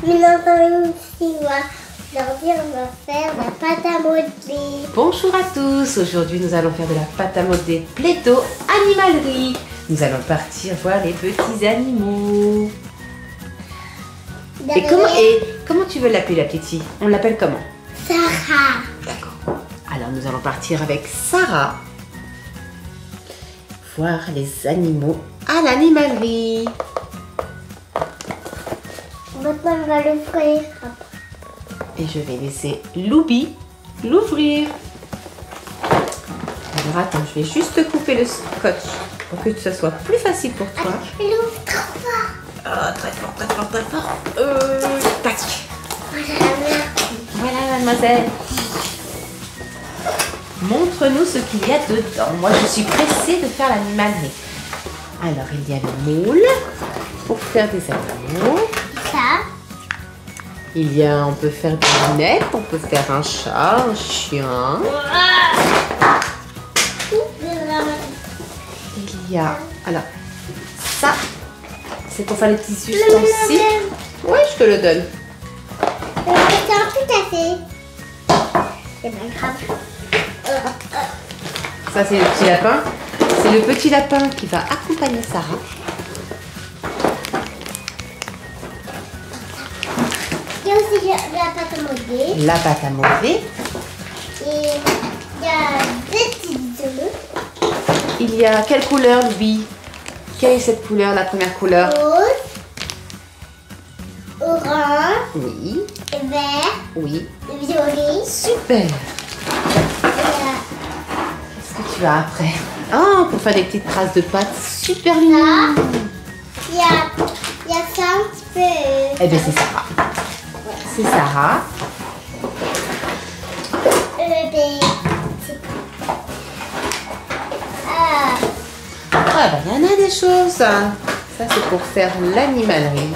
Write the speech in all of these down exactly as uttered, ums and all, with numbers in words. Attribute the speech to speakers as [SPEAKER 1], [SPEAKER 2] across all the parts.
[SPEAKER 1] Maintenant, ici, aujourd'hui, on va faire la pâte à modeler.
[SPEAKER 2] Bonjour à tous, aujourd'hui nous allons faire de la pâte à modeler Play-Doh Animalerie. Nous allons partir voir les petits animaux. Et comment, et comment tu veux l'appeler la petite? On l'appelle comment?
[SPEAKER 1] Sarah.
[SPEAKER 2] D'accord. Alors nous allons partir avec Sarah voir les animaux à l'animalerie.
[SPEAKER 1] Maintenant, on va l'ouvrir.
[SPEAKER 2] Et je vais laisser Loubi l'ouvrir. Alors attends, je vais juste couper le scotch pour que ce soit plus facile pour toi.
[SPEAKER 1] Elle ouvre trop fort.
[SPEAKER 2] Oh, très fort, très fort, très fort. Euh, tac.
[SPEAKER 1] Voilà,
[SPEAKER 2] Voilà, mademoiselle. Montre-nous ce qu'il y a dedans. Moi, je suis pressée de faire l'animalerie. Alors, il y a le moule pour faire des animaux.
[SPEAKER 1] ça.
[SPEAKER 2] Il y a, on peut faire des lunettes, on peut faire un chat, un chien. Il y a, alors, ça, c'est pour faire les petits ustensiles. Oui, je te le donne.
[SPEAKER 1] C'est un tout à fait. C'est pas grave.
[SPEAKER 2] Ça, c'est le petit lapin. C'est le petit lapin qui va accompagner Sarah.
[SPEAKER 1] Il y a aussi la pâte à modeler.
[SPEAKER 2] La pâte à modeler.
[SPEAKER 1] Et il y a des petits œufs.
[SPEAKER 2] Il y a quelle couleur, Louis? Quelle est cette couleur, la première couleur?
[SPEAKER 1] Rose, orange,
[SPEAKER 2] Oui.
[SPEAKER 1] et vert,
[SPEAKER 2] Oui.
[SPEAKER 1] et violet.
[SPEAKER 2] Super.
[SPEAKER 1] Et, euh,
[SPEAKER 2] Qu'est-ce que tu as après? Oh, pour faire des petites traces de pâte. Super mignon.
[SPEAKER 1] Il y a, il y a ça un petit peu.
[SPEAKER 2] Eh bien, c'est Sarah. C'est Sarah.
[SPEAKER 1] Euh, des- Ah,
[SPEAKER 2] Ah, ben, il y en a des choses. Ça, c'est pour faire l'animalerie.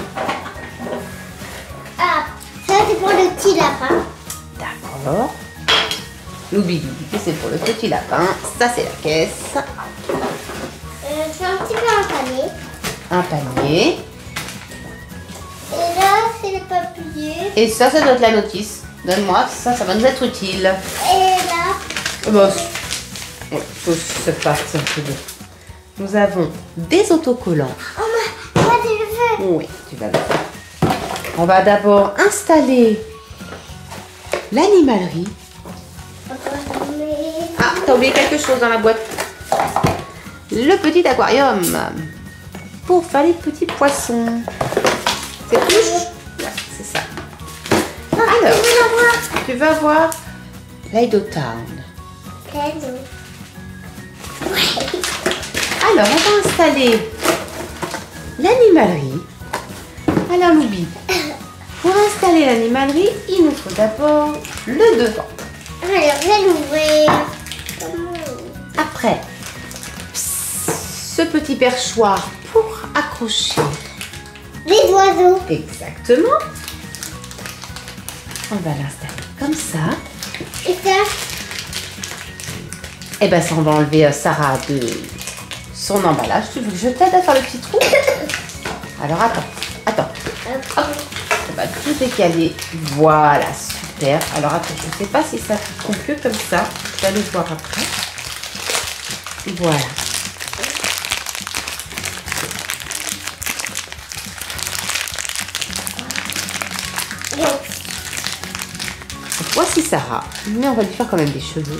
[SPEAKER 1] ah, ça c'est pour le petit lapin.
[SPEAKER 2] D'accord. Loubi, c'est pour le petit lapin. Ça, c'est la caisse.
[SPEAKER 1] Euh, c'est un petit peu un panier.
[SPEAKER 2] Un panier.
[SPEAKER 1] Et là, c'est le papier.
[SPEAKER 2] Et ça, ça doit être la notice. Donne-moi, ça, ça va nous être utile.
[SPEAKER 1] Et là,
[SPEAKER 2] Oh, bah, oui, faut se partir un peu de... Nous avons des autocollants.
[SPEAKER 1] oh, ma, moi je le veux.
[SPEAKER 2] Oui, tu vas le faire. On va d'abord installer l'animalerie. Ah, t'as oublié quelque chose dans la boîte. Le petit aquarium pour faire les petits poissons. C'est tout? Ouais, c'est ça. Alors, tu vas voir Play-Doh Town.
[SPEAKER 1] Cadeau.
[SPEAKER 2] Alors, on va installer l'animalerie. Alors, Loubi, pour installer l'animalerie, il nous faut d'abord le devant.
[SPEAKER 1] Alors, je vais l'ouvrir.
[SPEAKER 2] Après, ce petit perchoir pour accrocher.
[SPEAKER 1] Les oiseaux.
[SPEAKER 2] Exactement. On va l'installer comme ça.
[SPEAKER 1] Et ça,
[SPEAKER 2] Et bien, ça, on va enlever euh, Sarah de son emballage. Tu veux que je t'aide à faire le petit trou? Alors, attends, attends. Hop. On va tout décaler. Voilà, super. Alors, attends, je ne sais pas si ça tombe que comme ça. Je vais aller voir après. Voilà.
[SPEAKER 1] donc,
[SPEAKER 2] Voici Sarah. Mais on va lui faire quand même des cheveux.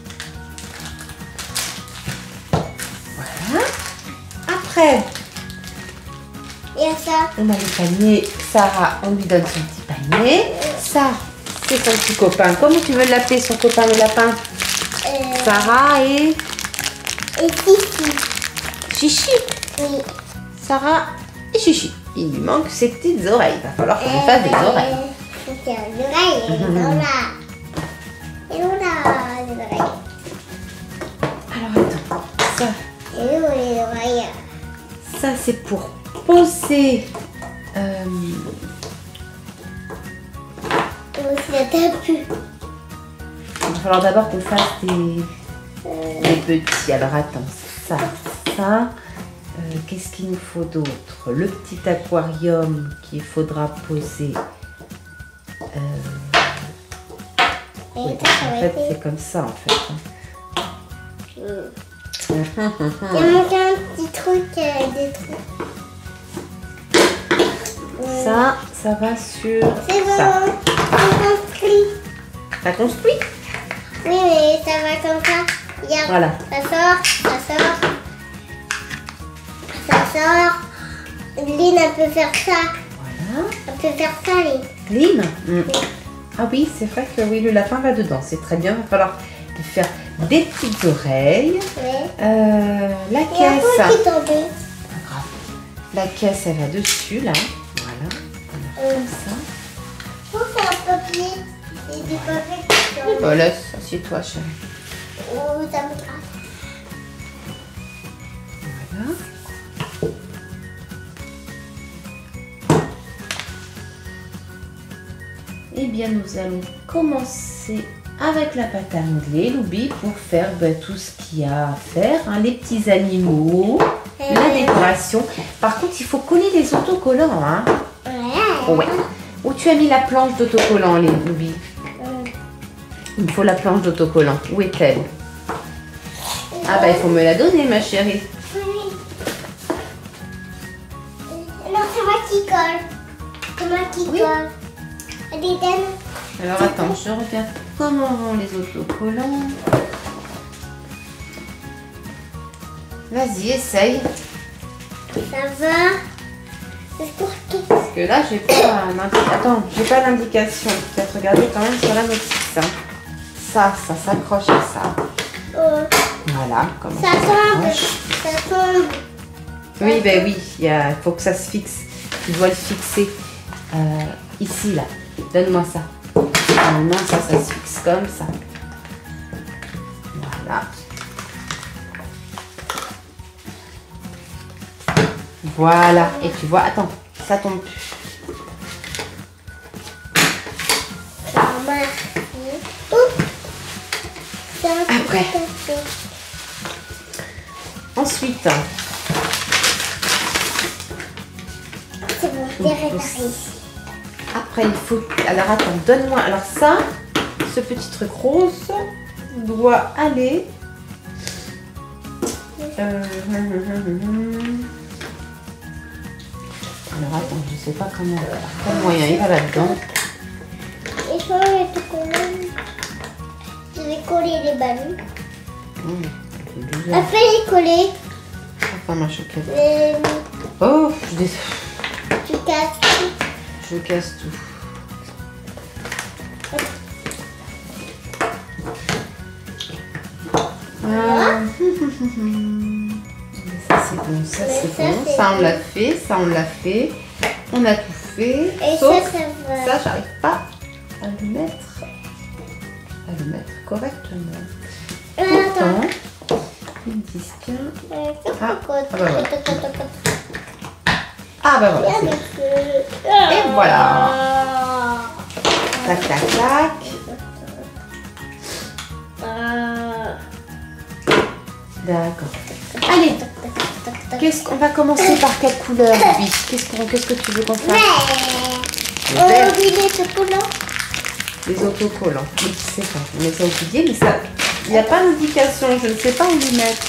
[SPEAKER 2] Voilà. Après,
[SPEAKER 1] il y a ça.
[SPEAKER 2] on a le panier. Sarah, on lui donne son petit panier. Ça, c'est son petit copain. Comment tu veux l'appeler, son copain, le lapin?
[SPEAKER 1] Euh,
[SPEAKER 2] Sarah et
[SPEAKER 1] et Fifi.
[SPEAKER 2] Chichi.
[SPEAKER 1] Oui.
[SPEAKER 2] Sarah et Chichi. Il lui manque ses petites oreilles. Il va falloir qu'on lui fasse des oreilles.
[SPEAKER 1] C'est les oreilles. Elles sont là. Elles sont là, les oreilles.
[SPEAKER 2] Alors attends. Ça,
[SPEAKER 1] Et où les oreilles?
[SPEAKER 2] ça c'est pour poser. Euh,
[SPEAKER 1] Et aussi la tapue.
[SPEAKER 2] il va falloir d'abord qu'on fasse des, des petits. Alors attends. Ça, ça. Euh, Qu'est-ce qu'il nous faut d'autre? Le petit aquarium qu'il faudra poser Euh,
[SPEAKER 1] Et
[SPEAKER 2] oui,
[SPEAKER 1] ça, ça
[SPEAKER 2] en
[SPEAKER 1] va
[SPEAKER 2] fait,
[SPEAKER 1] être-
[SPEAKER 2] c'est comme ça, en fait.
[SPEAKER 1] Mm. Il y a manqué un petit truc avec des trucs. Mm.
[SPEAKER 2] Ça, ça va sur
[SPEAKER 1] C'est bon,
[SPEAKER 2] ça.
[SPEAKER 1] on construit.
[SPEAKER 2] T'as construit?
[SPEAKER 1] Oui, mais ça va comme ça. Regarde,
[SPEAKER 2] Voilà.
[SPEAKER 1] ça sort, ça sort. Ça sort. Lynn, elle peut faire ça.
[SPEAKER 2] Voilà.
[SPEAKER 1] Elle peut faire ça, Lynn.
[SPEAKER 2] Lynn? Mm. Ah oui, c'est vrai que oui, le lapin va dedans. C'est très bien. Il va falloir lui faire des petites oreilles.
[SPEAKER 1] Ouais.
[SPEAKER 2] Euh, la
[SPEAKER 1] Il y a un
[SPEAKER 2] caisse.
[SPEAKER 1] peu qui est tombé.
[SPEAKER 2] Pas grave. La caisse, elle va dessus, là. Voilà. Alors, comme ça.
[SPEAKER 1] Je trouve que c'est un papier. Et du papier qui tombe.
[SPEAKER 2] Bon, laisse, assieds-toi, chérie.
[SPEAKER 1] Oh, ça me gratte.
[SPEAKER 2] Voilà. Eh bien, nous allons commencer avec la pâte à modeler, Loubi, pour faire ben, tout ce qu'il y a à faire, hein, les petits animaux, la décoration. Par contre, il faut coller les autocollants. Hein.
[SPEAKER 1] Ouais.
[SPEAKER 2] Ouais. Où tu as mis la planche d'autocollant, les Loubi?
[SPEAKER 1] Mm.
[SPEAKER 2] Il me faut la planche d'autocollant. Où est-elle? Ah bah, il faut me la donner, ma chérie.
[SPEAKER 1] Oui. Non, c'est moi qui colle. C'est moi qui
[SPEAKER 2] Oui.
[SPEAKER 1] colle. Allez, donne.
[SPEAKER 2] Alors attends, je regarde comment vont les autocollants. Vas-y, essaye.
[SPEAKER 1] Ça va. C'est pour qui?
[SPEAKER 2] Parce que là, j'ai pas l'indication. Attends, j'ai pas l'indication. Peut-être regarder quand même sur la notice. Hein. Ça, ça s'accroche à ça.
[SPEAKER 1] Oh.
[SPEAKER 2] Voilà, comment
[SPEAKER 1] Ça
[SPEAKER 2] ça
[SPEAKER 1] tombe.
[SPEAKER 2] s'accroche.
[SPEAKER 1] Ça tombe.
[SPEAKER 2] Oui, ben oui, il y a- faut que ça se fixe. Tu dois le fixer euh, ici, là. Donne-moi ça. Normalement, ça, ça se fixe comme ça. Voilà. Voilà. Et tu vois, attends, ça tombe plus.
[SPEAKER 1] Ça marche. Oups. Ça a
[SPEAKER 2] Après.
[SPEAKER 1] tout cassé.
[SPEAKER 2] Ensuite,
[SPEAKER 1] C'est bon, c'est réparé.
[SPEAKER 2] après, il faut... Alors, attends, donne-moi... Alors ça, ce petit truc rose doit aller... Euh... Alors, attends, je sais pas comment... Quel moyen il va là-dedans.
[SPEAKER 1] Et sur les tout collants, je vais coller les ballons.
[SPEAKER 2] Hum, c'est bizarre.
[SPEAKER 1] Après, j'ai collé.
[SPEAKER 2] Enfin, ma choquette.
[SPEAKER 1] Les...
[SPEAKER 2] Oh, je, dé...
[SPEAKER 1] Tu casses tout.
[SPEAKER 2] je casse tout. Ah. Ça c'est bon, ça
[SPEAKER 1] Mais
[SPEAKER 2] c'est
[SPEAKER 1] ça,
[SPEAKER 2] bon,
[SPEAKER 1] c'est
[SPEAKER 2] ça on
[SPEAKER 1] bon.
[SPEAKER 2] l'a fait, ça on l'a fait, on a tout fait,
[SPEAKER 1] Et
[SPEAKER 2] sauf
[SPEAKER 1] ça, ça va.
[SPEAKER 2] ça j'arrive pas à le mettre, à le mettre correctement.
[SPEAKER 1] Euh, attends.
[SPEAKER 2] Pourtant, ils disent que...
[SPEAKER 1] Euh,
[SPEAKER 2] Ah,
[SPEAKER 1] côte,
[SPEAKER 2] ah bah voilà.
[SPEAKER 1] côte, côte, côte.
[SPEAKER 2] Ah bah voilà,
[SPEAKER 1] Regarde
[SPEAKER 2] c'est
[SPEAKER 1] le feu.
[SPEAKER 2] Et voilà.
[SPEAKER 1] Ah.
[SPEAKER 2] tac tac tac.
[SPEAKER 1] Ah.
[SPEAKER 2] D'accord. Allez, qu'est-ce qu'on va commencer par quelle couleur, lui? Qu'est-ce qu'on, qu'est-ce que tu veux qu'on fasse? Le
[SPEAKER 1] Oh,
[SPEAKER 2] vert.
[SPEAKER 1] il est chocolat.
[SPEAKER 2] Les autocollants. Oui, c'est ça. On les a oubliés, mais ça, il n'y a pas d'indication. Je ne sais pas où les mettre.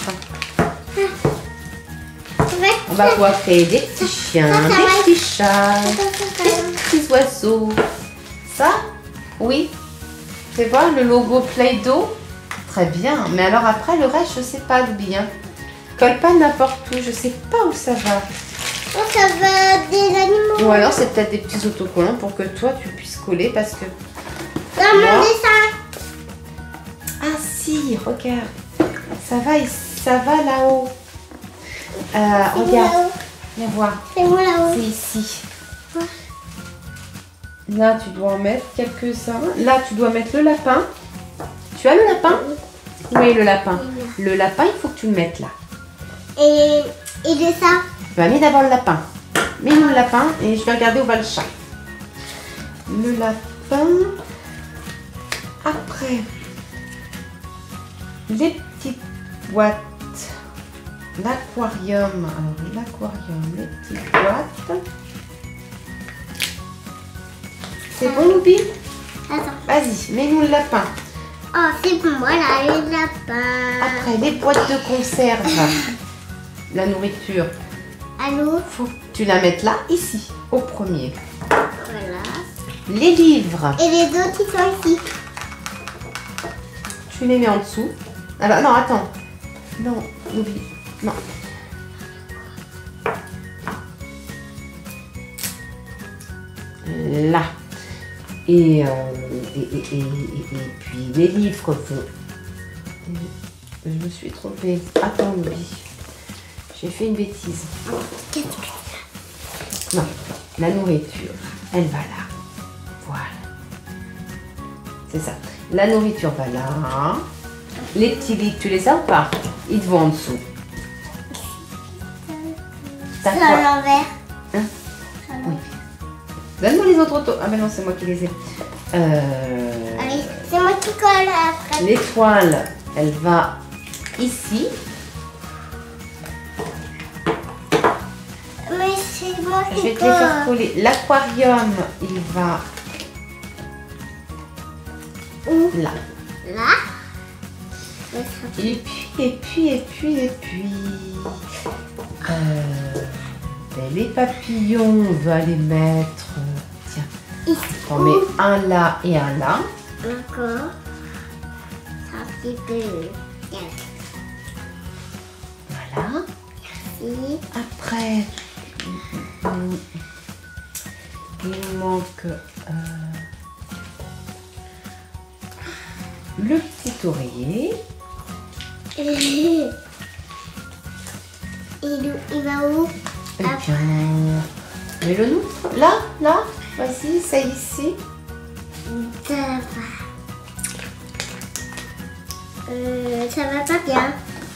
[SPEAKER 2] On va pouvoir créer des petits chiens,
[SPEAKER 1] ça, ça
[SPEAKER 2] des
[SPEAKER 1] va.
[SPEAKER 2] petits chats, des petits oiseaux. Ça, oui. Tu vois le logo Play-Doh? Très bien. Mais alors après, le reste, je ne sais pas d'où bien. Colle pas n'importe où. Je ne sais pas où ça va.
[SPEAKER 1] Oh, ça va des animaux.
[SPEAKER 2] Ou alors, c'est peut-être des petits autocollants pour que toi, tu puisses coller parce que...
[SPEAKER 1] Dans mon
[SPEAKER 2] Moi.
[SPEAKER 1] dessin.
[SPEAKER 2] Ah si, regarde. Ça va, ça va là-haut. Euh,
[SPEAKER 1] C'est où
[SPEAKER 2] regarde.
[SPEAKER 1] là-haut?
[SPEAKER 2] Viens voir.
[SPEAKER 1] C'est où là-haut?
[SPEAKER 2] C'est ici. Là, tu dois en mettre quelques-uns. Là, tu dois mettre le lapin. Tu as le lapin? Oui, le lapin. Le lapin, il faut que tu le mettes là.
[SPEAKER 1] Et, et de ça.
[SPEAKER 2] Tu vas mettre d'abord le lapin. Mets-nous le lapin et je vais regarder où va le chat. Le lapin. Après, les petites boîtes. L'aquarium. Alors, l'aquarium, les petites boîtes. C'est bon, Loubi?
[SPEAKER 1] Attends.
[SPEAKER 2] Vas-y, mets-nous le lapin.
[SPEAKER 1] Oh, c'est bon, voilà, le lapin.
[SPEAKER 2] Après, les boîtes de conserve. La nourriture.
[SPEAKER 1] Allô?
[SPEAKER 2] Faut que tu la mettes là, ici, au premier.
[SPEAKER 1] Voilà.
[SPEAKER 2] Les livres.
[SPEAKER 1] Et les autres, ils sont ici.
[SPEAKER 2] Tu les mets en dessous. Alors, non, attends. Non, Loubi. Non. Là. Et, euh, et, et, et, et, et puis les livres vont. Je me suis trompée. Attends, Loubi. J'ai fait une bêtise. Non, la nourriture, elle va là. Voilà. C'est ça. La nourriture va là. Les petits livres, tu les as ou pas? Ils vont en dessous. T'as
[SPEAKER 1] C'est
[SPEAKER 2] quoi?
[SPEAKER 1] à l'envers.
[SPEAKER 2] Hein? Oui. Donne-moi les autres autos. Ah ben non, c'est moi qui les ai. Euh...
[SPEAKER 1] Allez, c'est moi qui colle après.
[SPEAKER 2] L'étoile, elle va ici.
[SPEAKER 1] Mais c'est moi
[SPEAKER 2] Je
[SPEAKER 1] qui
[SPEAKER 2] vais te les faire
[SPEAKER 1] colle.
[SPEAKER 2] coller. L'aquarium, il va
[SPEAKER 1] Où?
[SPEAKER 2] là.
[SPEAKER 1] Là.
[SPEAKER 2] Et puis, et puis, et puis, et puis. Euh, ben, les papillons, on va les mettre. Tiens,
[SPEAKER 1] Ici.
[SPEAKER 2] on met un là et un là.
[SPEAKER 1] D'accord. C'est un petit peu.
[SPEAKER 2] Voilà.
[SPEAKER 1] Ici.
[SPEAKER 2] Après, il nous manque euh, le petit oreiller.
[SPEAKER 1] Il, il va où?
[SPEAKER 2] Eh bien, mets-le nous. Là, là, vas-y, c'est ici.
[SPEAKER 1] Ça va. Euh, ça va pas bien.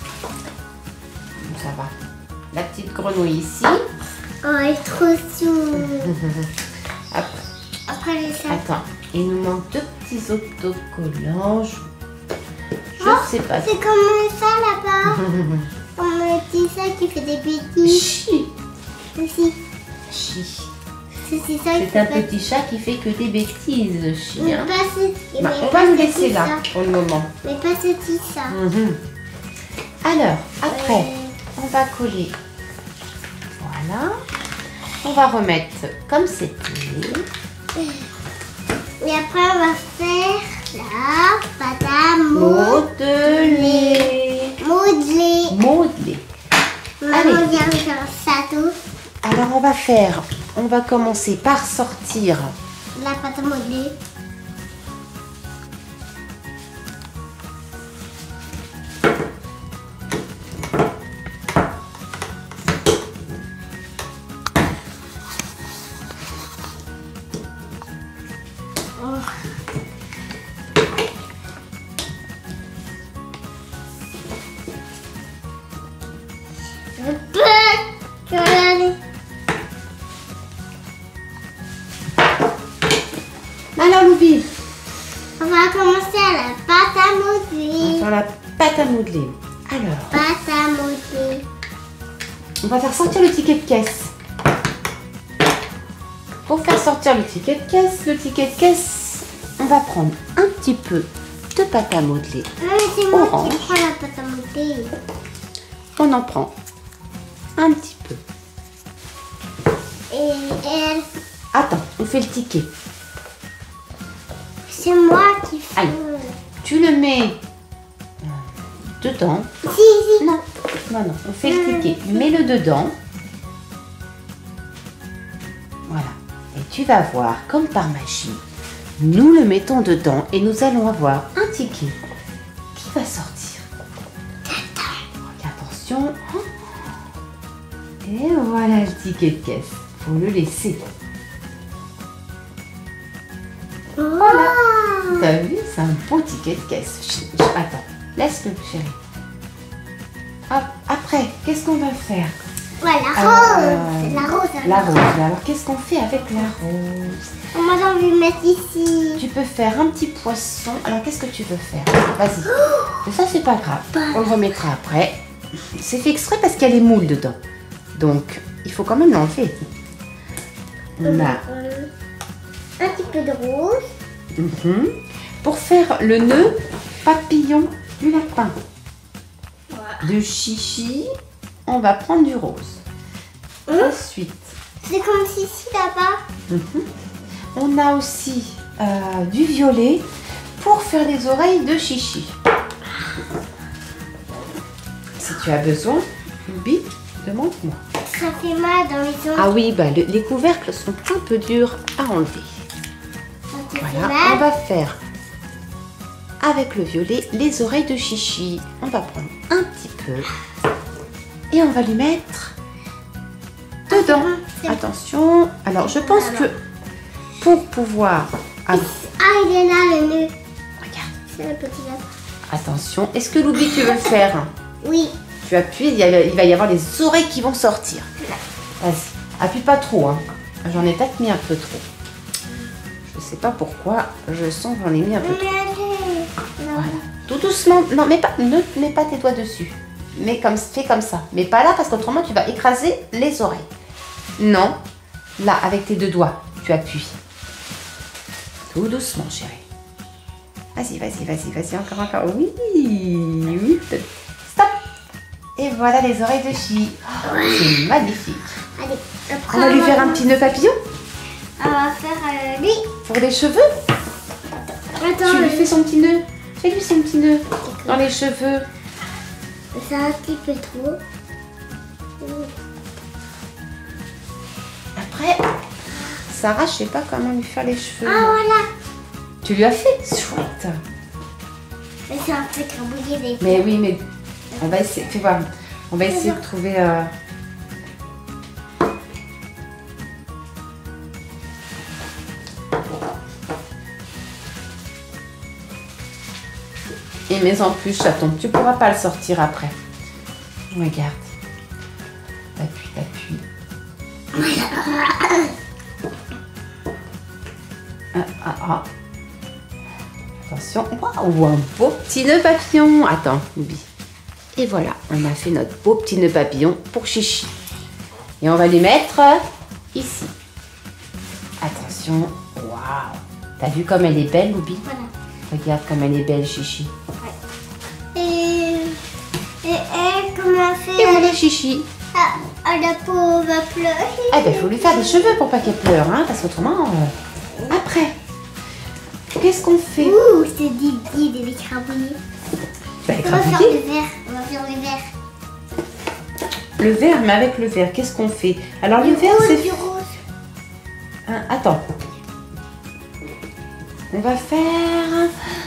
[SPEAKER 2] Ça va. La petite grenouille ici.
[SPEAKER 1] Oh, elle est trop chou.
[SPEAKER 2] Après,
[SPEAKER 1] Après les sacs.
[SPEAKER 2] attends, il nous manque deux petits autocollants. Je, je
[SPEAKER 1] Oh,
[SPEAKER 2] sais pas.
[SPEAKER 1] c'est comme ça là-bas. Comme le petit sac qui fait des bêtises.
[SPEAKER 2] Chi.
[SPEAKER 1] Aussi.
[SPEAKER 2] Chi.
[SPEAKER 1] C'est c'est ça qui
[SPEAKER 2] C'est un
[SPEAKER 1] fait
[SPEAKER 2] petit chat qui fait que des bêtises, Chi.
[SPEAKER 1] Mais
[SPEAKER 2] hein.
[SPEAKER 1] pas ce...
[SPEAKER 2] Bah,
[SPEAKER 1] mais
[SPEAKER 2] on
[SPEAKER 1] pas
[SPEAKER 2] va le
[SPEAKER 1] ce
[SPEAKER 2] laisser
[SPEAKER 1] petit
[SPEAKER 2] là
[SPEAKER 1] ça.
[SPEAKER 2] pour le moment.
[SPEAKER 1] Mais pas ce petit ça.
[SPEAKER 2] Mhm. Alors, après,
[SPEAKER 1] Euh,
[SPEAKER 2] on va coller. Voilà. On va remettre comme c'était.
[SPEAKER 1] Et après, on va faire la pâte à
[SPEAKER 2] Modeler.
[SPEAKER 1] modeler.
[SPEAKER 2] Modeler.
[SPEAKER 1] Maman
[SPEAKER 2] Allez.
[SPEAKER 1] vient de faire ça tout.
[SPEAKER 2] Alors, on va faire, on va commencer par sortir.
[SPEAKER 1] La pâte à modeler. Je peux. Regardez.
[SPEAKER 2] Alors, Loubi,
[SPEAKER 1] On va commencer à la pâte à
[SPEAKER 2] on va
[SPEAKER 1] modeler.
[SPEAKER 2] faire la pâte à modeler. Alors,
[SPEAKER 1] Pâte à modeler.
[SPEAKER 2] on va faire sortir le ticket de caisse. Pour faire sortir le ticket de caisse, le ticket de caisse, on va prendre un petit peu de pâte à modeler.
[SPEAKER 1] Non, mais c'est moi
[SPEAKER 2] Orange.
[SPEAKER 1] qui prends la pâte à modeler.
[SPEAKER 2] On en prend un petit peu.
[SPEAKER 1] Et elle,
[SPEAKER 2] Attends, on fait le ticket.
[SPEAKER 1] c'est moi qui fais.
[SPEAKER 2] Allez. Tu le mets euh, dedans.
[SPEAKER 1] Si, si.
[SPEAKER 2] Non, non, non, on fait le ticket. Mets-le dedans. Voilà. Et tu vas voir, comme par magie, nous le mettons dedans et nous allons avoir un ticket qui va sortir. Attention. Et voilà le ticket de caisse. Faut le laisser.
[SPEAKER 1] Voilà.
[SPEAKER 2] T'as vu, c'est un beau ticket de caisse. Chut, chut, attends, laisse-le, chérie. Hop, après, qu'est-ce qu'on va faire?
[SPEAKER 1] Voilà, la
[SPEAKER 2] Euh,
[SPEAKER 1] rose. La rose.
[SPEAKER 2] La rose. Alors, qu'est-ce qu'on fait avec la rose?
[SPEAKER 1] Moi, j'ai envie de le mettre ici.
[SPEAKER 2] Tu peux faire un petit poisson. Alors, qu'est-ce que tu veux faire? Vas-y. Mais ça, c'est pas grave. On le remettra après. C'est fait exprès parce qu'il y a les moules dedans. Donc, il faut quand même l'enlever. On a
[SPEAKER 1] Euh, Un petit peu de rose.
[SPEAKER 2] Mhm. Pour faire le nœud papillon du lapin.
[SPEAKER 1] Voilà.
[SPEAKER 2] De chichi, on va prendre du rose.
[SPEAKER 1] Hum.
[SPEAKER 2] Ensuite,
[SPEAKER 1] C'est comme ici là-bas.
[SPEAKER 2] mhm, on a aussi euh, du violet pour faire les oreilles de chichi. Si tu as besoin, Loubi, demande-moi.
[SPEAKER 1] Ça fait mal dans les ongles.
[SPEAKER 2] Ah oui, bah, le- les couvercles sont un peu durs à enlever.
[SPEAKER 1] Ça te fait
[SPEAKER 2] Voilà,
[SPEAKER 1] mal.
[SPEAKER 2] on va faire avec le violet les oreilles de chichi. On va prendre un petit peu et on va lui mettre dedans.
[SPEAKER 1] C'est-
[SPEAKER 2] Attention. Alors, je pense que pour pouvoir... Ah,
[SPEAKER 1] Ah, il est là le nœud.
[SPEAKER 2] regarde.
[SPEAKER 1] C'est le petit lapin.
[SPEAKER 2] Attention. Est-ce que Loubi, tu veux le faire?
[SPEAKER 1] Oui.
[SPEAKER 2] Tu appuies, il y a- il va y avoir les oreilles qui vont sortir. Vas-y. Appuie pas trop. Hein. J'en ai peut-être mis un peu trop. Je sais pas pourquoi. Je sens que j'en ai mis un peu trop.
[SPEAKER 1] Regardez. Non.
[SPEAKER 2] Voilà. Tout doucement. Non, mais pas, ne mets pas tes doigts dessus. Mais comme, fais comme ça. Mais pas là parce qu'autrement tu vas écraser les oreilles. Non. Là, avec tes deux doigts, tu appuies. Tout doucement, chérie. Vas-y, vas-y, vas-y, vas-y, encore, encore. Oui, oui. Stop. Et voilà les oreilles de Chi. Oh, c'est magnifique.
[SPEAKER 1] Allez, après,
[SPEAKER 2] On va lui faire un petit nœud papillon
[SPEAKER 1] On va faire euh, lui.
[SPEAKER 2] pour les cheveux.
[SPEAKER 1] Attends,
[SPEAKER 2] Tu lui fais son petit nœud. Fais-lui son petit nœud dans les cheveux.
[SPEAKER 1] c'est un petit peu trop.
[SPEAKER 2] Après, Sarah, je sais pas comment lui faire les cheveux.
[SPEAKER 1] Ah voilà.
[SPEAKER 2] Tu lui as fait? Chouette.
[SPEAKER 1] Mais c'est un peu crabouillé des fois.
[SPEAKER 2] Mais oui, mais on va essayer. Fais voir. On va essayer de trouver. euh, Et mais en plus, chaton, tu pourras pas le sortir après. Regarde. T'appuies, t'appuies. Ah, ah, ah. Attention. Waouh, un beau petit nœud papillon. Attends, Loubi. Et voilà, on a fait notre beau petit nœud papillon pour Chichi. Et on va lui mettre ici. Attention. Waouh. T'as vu comme elle est belle, Loubi?
[SPEAKER 1] Voilà.
[SPEAKER 2] Regarde comme elle est belle, Chichi.
[SPEAKER 1] Et, et elle, comment elle
[SPEAKER 2] Et
[SPEAKER 1] fait?
[SPEAKER 2] voilà, Chichi.
[SPEAKER 1] Ah, ah, la peau va pleurer.
[SPEAKER 2] Eh ben, il faut lui faire des cheveux pour pas qu'elle pleure, hein, parce qu'autrement, euh, après, qu'est-ce qu'on fait?
[SPEAKER 1] Ouh, c'est Didi des crabouillés.
[SPEAKER 2] Bah,
[SPEAKER 1] On va faire
[SPEAKER 2] écrabouiller.
[SPEAKER 1] le vert. On va faire le vert.
[SPEAKER 2] Le vert, mais avec le vert, qu'est-ce qu'on fait? Alors, le
[SPEAKER 1] Du
[SPEAKER 2] vert,
[SPEAKER 1] rose,
[SPEAKER 2] c'est...
[SPEAKER 1] du rose.
[SPEAKER 2] Hein, attends. On va faire...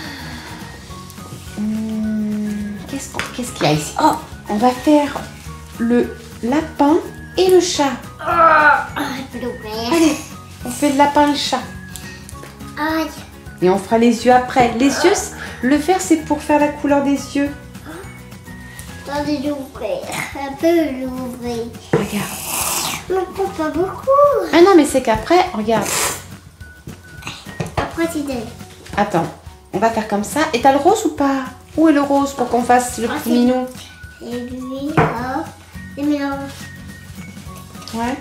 [SPEAKER 2] Hum, Qu'est-ce qu'on- qu'est-ce qu'il y a ici? Oh, on va faire le lapin et le chat.
[SPEAKER 1] Ah, le vert.
[SPEAKER 2] Allez, on fait le lapin et le chat.
[SPEAKER 1] Aïe.
[SPEAKER 2] Et on fera les yeux après. Les yeux, c- le vert, c'est pour faire la couleur des yeux.
[SPEAKER 1] Attendez, l'ouvrir. Un peu l'ouvrir.
[SPEAKER 2] Regarde.
[SPEAKER 1] Je ne prends pas beaucoup.
[SPEAKER 2] Ah non, mais c'est qu'après, regarde.
[SPEAKER 1] Après, c'est de...
[SPEAKER 2] Attends, on va faire comme ça. Et t'as le rose ou pas? Où est le rose pour qu'on fasse le
[SPEAKER 1] Ah,
[SPEAKER 2] petit
[SPEAKER 1] c'est-
[SPEAKER 2] minou?
[SPEAKER 1] Et lui, là. Et mélange.
[SPEAKER 2] Ouais.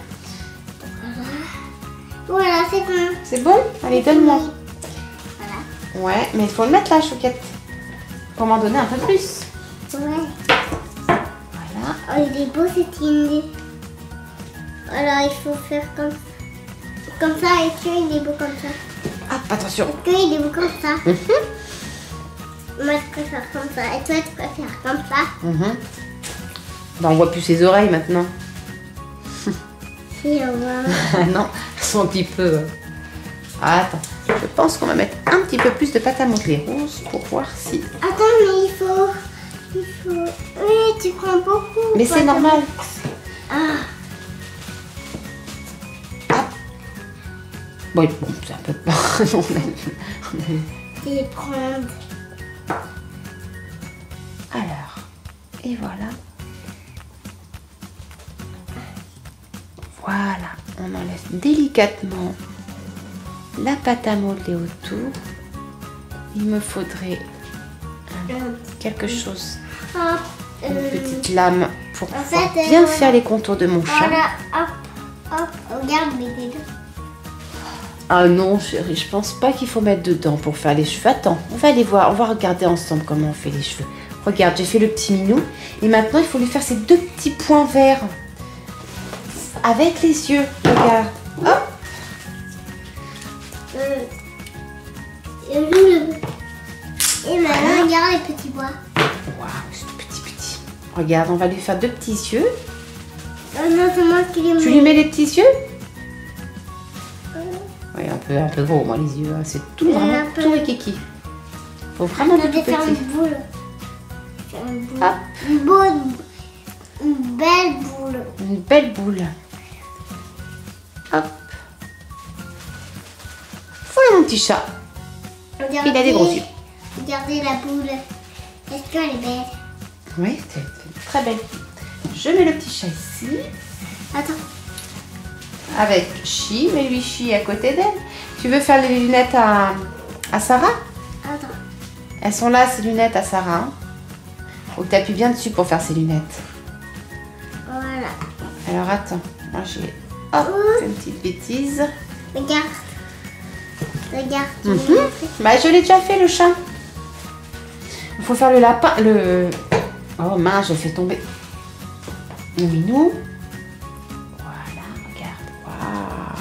[SPEAKER 1] Voilà, c'est bon.
[SPEAKER 2] C'est bon? Allez, donne-moi.
[SPEAKER 1] Voilà.
[SPEAKER 2] Ouais, mais il faut le mettre là, Chouquette. Pour m'en donner un peu plus.
[SPEAKER 1] Ouais.
[SPEAKER 2] Voilà.
[SPEAKER 1] Oh, il est beau cet indé. Alors, il faut faire comme ça. Comme ça, et que il est beau comme ça.
[SPEAKER 2] Hop, attention.
[SPEAKER 1] Et que il est beau comme ça.
[SPEAKER 2] Mhm,
[SPEAKER 1] Moi, je préfère comme ça. Et toi, tu préfères comme ça.
[SPEAKER 2] mhm. Bah, on voit plus ses oreilles maintenant.
[SPEAKER 1] Si, on va...
[SPEAKER 2] Ah non, elles sont un petit peu... euh, Ah, attends, je pense qu'on va mettre un petit peu plus de pâte à modeler rose pour voir si...
[SPEAKER 1] Attends, mais il faut... Il faut... Oui, tu prends beaucoup.
[SPEAKER 2] Mais
[SPEAKER 1] toi,
[SPEAKER 2] c'est
[SPEAKER 1] t'as-
[SPEAKER 2] normal.
[SPEAKER 1] Ah,
[SPEAKER 2] Bon, bon c'est un peu... On a- on a-
[SPEAKER 1] c'est prendre.
[SPEAKER 2] Alors, et voilà. Voilà, on enlève délicatement la pâte à modeler autour. Il me faudrait
[SPEAKER 1] Euh,
[SPEAKER 2] quelque chose,
[SPEAKER 1] hop.
[SPEAKER 2] une
[SPEAKER 1] euh,
[SPEAKER 2] petite lame pour
[SPEAKER 1] en
[SPEAKER 2] pouvoir
[SPEAKER 1] fait, euh,
[SPEAKER 2] bien
[SPEAKER 1] voilà.
[SPEAKER 2] faire les contours de mon chat.
[SPEAKER 1] Voilà, hop, hop. Regarde mes deux.
[SPEAKER 2] Ah non, chérie, je pense pas qu'il faut mettre dedans pour faire les cheveux. Attends, on va aller voir, on va regarder ensemble comment on fait les cheveux. Regarde, j'ai fait le petit minou. Et maintenant, il faut lui faire ces deux petits points verts. Avec les yeux, regarde. Hop.
[SPEAKER 1] Euh, et le- et maintenant, regarde les petits bois.
[SPEAKER 2] Waouh, c'est tout petit, petit. Regarde, on va lui faire deux petits yeux.
[SPEAKER 1] Oh non, c'est moi qui les mets.
[SPEAKER 2] Tu lui mets les petits yeux? Oui, un peu, un peu gros, moi, les yeux. Hein. C'est tout,
[SPEAKER 1] Et
[SPEAKER 2] vraiment
[SPEAKER 1] un peu-
[SPEAKER 2] tout rikiki. Faut vraiment
[SPEAKER 1] Je
[SPEAKER 2] tout
[SPEAKER 1] vais faire une
[SPEAKER 2] petit.
[SPEAKER 1] boule. Faire une boule.
[SPEAKER 2] Hop.
[SPEAKER 1] Une boule. Une belle boule.
[SPEAKER 2] Une belle boule. Hop. Voilà mon petit chat.
[SPEAKER 1] Regardez,
[SPEAKER 2] Il a des gros yeux.
[SPEAKER 1] Regardez la boule. Est-ce qu'elle est belle?
[SPEAKER 2] Oui, c'est c'est très belle. Je mets le petit chat ici.
[SPEAKER 1] Attends.
[SPEAKER 2] Avec Chi, mais lui Chi à côté d'elle. Tu veux faire les lunettes à, à Sarah?
[SPEAKER 1] Attends.
[SPEAKER 2] Elles sont là, ces lunettes à Sarah. Hein. Faut que tu appuies bien dessus pour faire ces lunettes.
[SPEAKER 1] Voilà.
[SPEAKER 2] Alors attends, moi j'ai... Hop,
[SPEAKER 1] Ouh.
[SPEAKER 2] c'est une petite bêtise.
[SPEAKER 1] Regarde. Regarde. tu
[SPEAKER 2] Mhm.
[SPEAKER 1] l'as fait.
[SPEAKER 2] Bah je l'ai déjà fait le chat. Il faut faire le lapin, le... Oh mince, je fais tomber. Le minou. Voilà, regarde.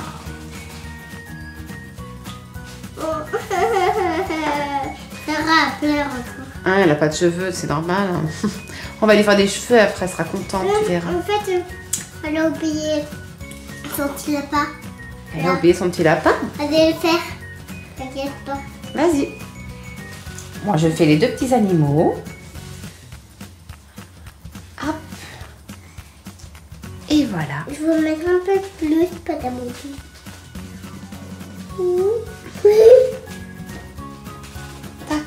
[SPEAKER 2] Waouh.
[SPEAKER 1] Oh. Sarah pleure encore.
[SPEAKER 2] Ah, elle a pas de cheveux, c'est normal. Hein. On va lui faire des cheveux, après elle sera contente, tu verras.
[SPEAKER 1] En fait, euh, elle a oublié son petit lapin.
[SPEAKER 2] Elle a oublié son petit lapin.
[SPEAKER 1] Allez le faire. T'inquiète pas.
[SPEAKER 2] Vas-y. Moi, je fais les deux petits animaux. Hop. Et voilà.
[SPEAKER 1] Je vais mettre un peu plus, pas d'abonnement.
[SPEAKER 2] Tac.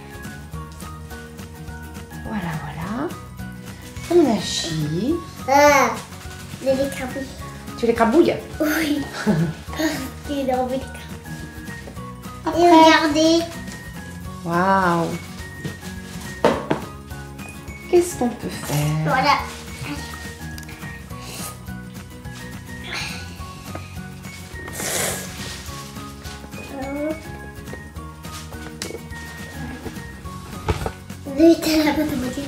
[SPEAKER 2] Voilà, voilà. On a Chi.
[SPEAKER 1] Ah, j'ai les crapauds.
[SPEAKER 2] Tu les crabouilles?
[SPEAKER 1] Oui. Il a envie de crapauds.
[SPEAKER 2] Après.
[SPEAKER 1] Et regardez.
[SPEAKER 2] Waouh. Qu'est-ce qu'on peut faire?
[SPEAKER 1] Voilà. Vite, la boîte à moitié.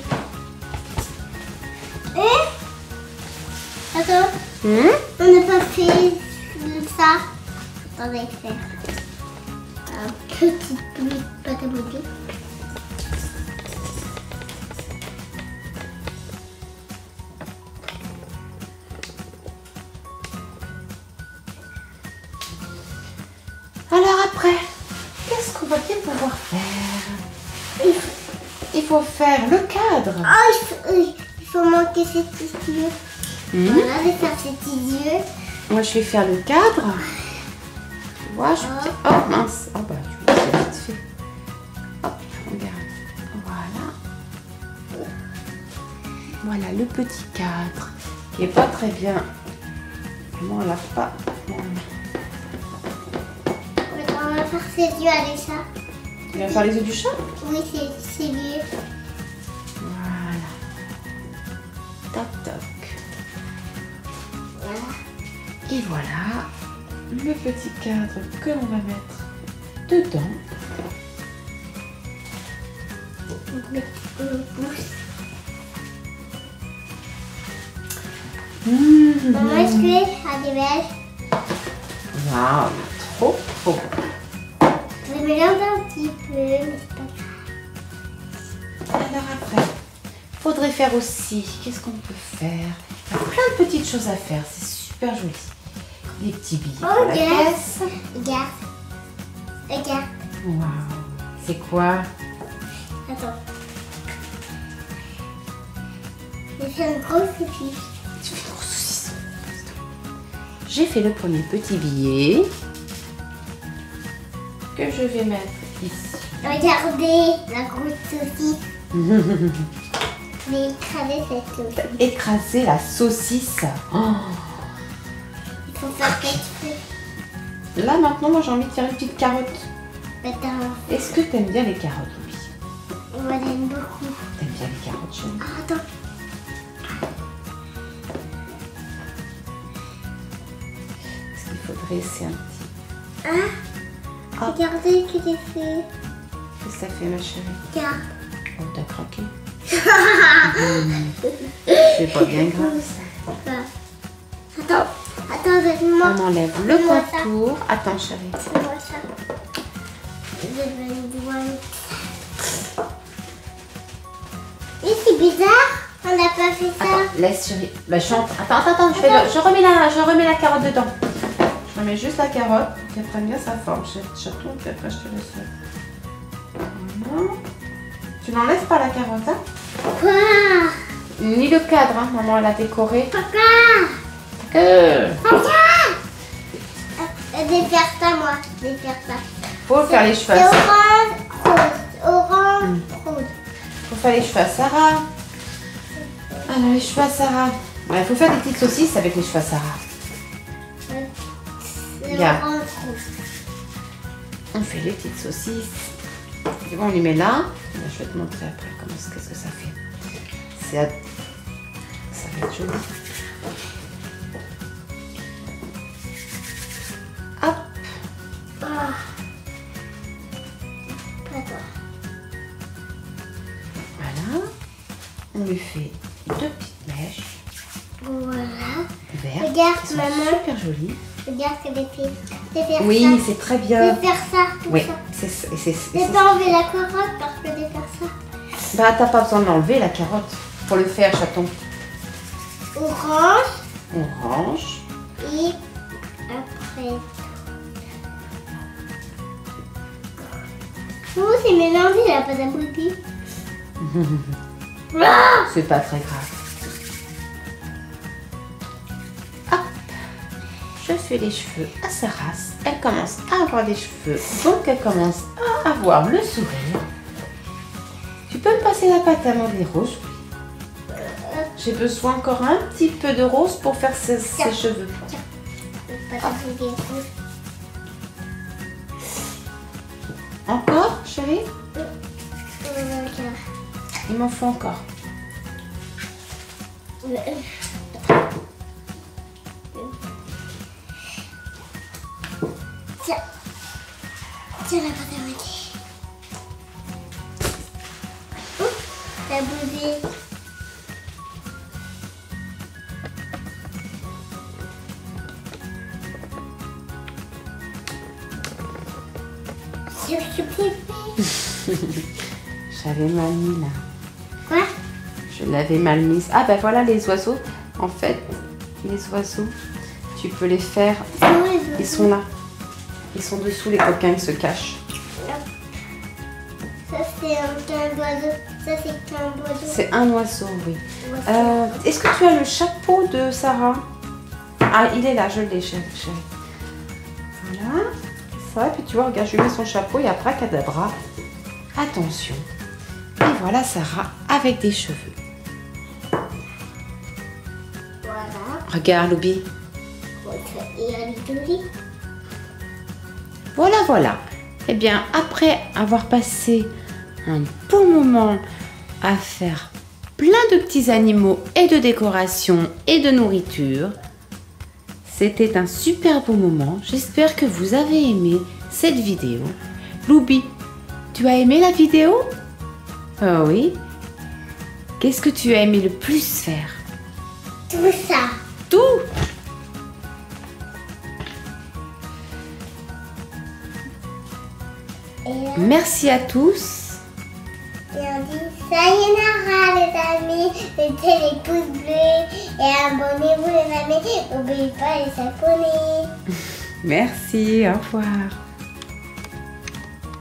[SPEAKER 1] Et attends,
[SPEAKER 2] Hmm?
[SPEAKER 1] on n'a pas fait ça. On va faire un petit peu de pâte à moitié.
[SPEAKER 2] Alors après, qu'est-ce qu'on va bien pouvoir faire? Il faut, il faut faire le cadre.
[SPEAKER 1] Oh, il faut, oui, il faut manquer ses petits yeux.
[SPEAKER 2] Hmm?
[SPEAKER 1] Voilà, je vais faire ses petits yeux.
[SPEAKER 2] Moi, je vais faire le cadre. Tu vois, je...
[SPEAKER 1] Oh.
[SPEAKER 2] Oh mince. Oh bah, tu vois, c'est vite fait. Hop, regarde. Voilà. Voilà le petit cadre qui est pas très bien. Moi, on l'a pas. Voilà.
[SPEAKER 1] On va faire ses yeux avec ça.
[SPEAKER 2] Tu vas faire les yeux du chat?
[SPEAKER 1] Oui, c'est ses yeux.
[SPEAKER 2] Voilà. Toc toc.
[SPEAKER 1] Voilà.
[SPEAKER 2] Et voilà le petit cadre que l'on va mettre dedans.
[SPEAKER 1] On met une pousse.
[SPEAKER 2] Mmh.
[SPEAKER 1] On va jouer à des belles.
[SPEAKER 2] Waouh, trop trop.
[SPEAKER 1] Je vais mélanger un petit peu, mais c'est pas grave.
[SPEAKER 2] Alors après, faudrait faire aussi, qu'est-ce qu'on peut faire? Il y a plein de petites choses à faire, c'est super joli. Des petits billets
[SPEAKER 1] Oh,
[SPEAKER 2] pour la
[SPEAKER 1] regarde.
[SPEAKER 2] caisse.
[SPEAKER 1] Regarde. Regarde.
[SPEAKER 2] Waouh, c'est quoi?
[SPEAKER 1] Attends. J'ai fait une grosse saucisse.
[SPEAKER 2] Tu fais une grosse saucisson. J'ai fait le premier petit billet que je vais mettre ici.
[SPEAKER 1] Regardez la grosse saucisse. Je vais écraser cette saucisse.
[SPEAKER 2] Écraser la saucisse. Oh.
[SPEAKER 1] Il faut faire quelque chose.
[SPEAKER 2] Là maintenant, moi j'ai envie de faire une petite carotte.
[SPEAKER 1] Attends.
[SPEAKER 2] Est-ce que t'aimes bien les carottes, oui?
[SPEAKER 1] Moi, j'aime beaucoup.
[SPEAKER 2] T'aimes bien les carottes jaunes?
[SPEAKER 1] Ah, attends.
[SPEAKER 2] Ce qu'il faudrait, c'est un petit
[SPEAKER 1] Hein?
[SPEAKER 2] Ah.
[SPEAKER 1] Regardez ce que j'ai fait.
[SPEAKER 2] Qu'est-ce que ça fait, ma chérie?
[SPEAKER 1] Regarde.
[SPEAKER 2] Oh, t'as craqué. Mmh. C'est pas bien grave, ça.
[SPEAKER 1] Attends, attends, donne-moi.
[SPEAKER 2] On enlève le
[SPEAKER 1] Donne-moi ça.
[SPEAKER 2] contour. Attends, chérie.
[SPEAKER 1] Donne-moi ça. Je vais le voir. Et c'est bizarre, on n'a pas fait ça.
[SPEAKER 2] Attends, laisse, chérie. Bah, chante. Attends, attends, attends. Je, fais le- je, remets la, je remets la carotte dedans. Je remets juste la carotte pour qu'elle prenne bien sa forme. Je tourne, puis après, je te laisse. Voilà. Tu n'enlèves pas la carotte, hein?
[SPEAKER 1] Quoi?
[SPEAKER 2] Ni le cadre, hein. Maman, elle a décoré.
[SPEAKER 1] Papa!
[SPEAKER 2] Que...
[SPEAKER 1] Papa! Je vais faire ça, moi. Je vais faire ça.
[SPEAKER 2] Faut faire les cheveux
[SPEAKER 1] C'est
[SPEAKER 2] à Sarah.
[SPEAKER 1] orange, rose. Orange, rose.
[SPEAKER 2] Faut faire les cheveux à Sarah. Alors, les cheveux à Sarah. Il faut faire des petites saucisses avec les cheveux à Sarah.
[SPEAKER 1] C'est
[SPEAKER 2] Regarde.
[SPEAKER 1] orange, rose.
[SPEAKER 2] On fait les petites saucisses. Et bon, on les met là. Je vais te montrer après comment qu'est-ce que ça fait. C'est à... Ça va être joli. Hop.
[SPEAKER 1] Ah. Pas toi.
[SPEAKER 2] Voilà. On lui fait deux petites mèches
[SPEAKER 1] Voilà.
[SPEAKER 2] vertes.
[SPEAKER 1] Regarde,
[SPEAKER 2] qui sont
[SPEAKER 1] maman.
[SPEAKER 2] super jolies.
[SPEAKER 1] Regarde ce que j'ai fait. Je vais faire
[SPEAKER 2] Oui,
[SPEAKER 1] ça.
[SPEAKER 2] c'est très
[SPEAKER 1] Je
[SPEAKER 2] bien.
[SPEAKER 1] vais faire ça. Comme
[SPEAKER 2] Oui,
[SPEAKER 1] ça.
[SPEAKER 2] c'est c'est- c'est-
[SPEAKER 1] Je vais
[SPEAKER 2] c'est-
[SPEAKER 1] pas enlever la carotte parce que je vais faire ça.
[SPEAKER 2] Bah, t'as pas besoin d'enlever la carotte pour le faire, chaton.
[SPEAKER 1] Orange.
[SPEAKER 2] Orange.
[SPEAKER 1] Et après. Oh, c'est mélangé la pâte à modeler. Ah!
[SPEAKER 2] C'est pas très grave. Hop. Je fais les cheveux à sa race. Elle commence à avoir des cheveux, donc elle commence à avoir le sourire. Tu peux me passer la pâte à modeler rose? J'ai besoin encore un petit peu de rose pour faire ses, ses cheveux.
[SPEAKER 1] Pâte à modeler.
[SPEAKER 2] Encore, chérie?
[SPEAKER 1] Euh,
[SPEAKER 2] Il m'en faut encore.
[SPEAKER 1] Tiens. Tiens la pâte à modeler. Oh, t'as bougé.
[SPEAKER 2] J'avais mal mis là.
[SPEAKER 1] Quoi?
[SPEAKER 2] Je l'avais mal mise. Ah ben voilà les oiseaux. En fait, les oiseaux, tu peux les faire. Ils sont là. Ils sont dessous, les coquins, ils se cachent.
[SPEAKER 1] Ça c'est un, un oiseau. Ça c'est un oiseau.
[SPEAKER 2] C'est un oiseau, oui.
[SPEAKER 1] Oiseau.
[SPEAKER 2] Euh, Est-ce que tu as le chapeau de Sarah? Ah, il est là, je l'ai, chérie. Voilà. Ça, et puis tu vois, regarde, je lui mets son chapeau et après, cadabra. Attention. Et voilà Sarah avec des cheveux.
[SPEAKER 1] Voilà.
[SPEAKER 2] Regarde, Loubi.
[SPEAKER 1] Et un joli.
[SPEAKER 2] Voilà, voilà. Eh bien, après avoir passé un bon moment à faire plein de petits animaux et de décorations et de nourriture, c'était un super beau moment. J'espère que vous avez aimé cette vidéo. Loubi, tu as aimé la vidéo? Oh oui. Qu'est-ce que tu as aimé le plus faire?
[SPEAKER 1] Tout ça.
[SPEAKER 2] Tout.
[SPEAKER 1] Et là,
[SPEAKER 2] Merci à tous.
[SPEAKER 1] et on dit sayonara les amis. Mettez les pouces bleus et abonnez-vous les amis. N'oubliez pas les abonnés.
[SPEAKER 2] Merci, au revoir.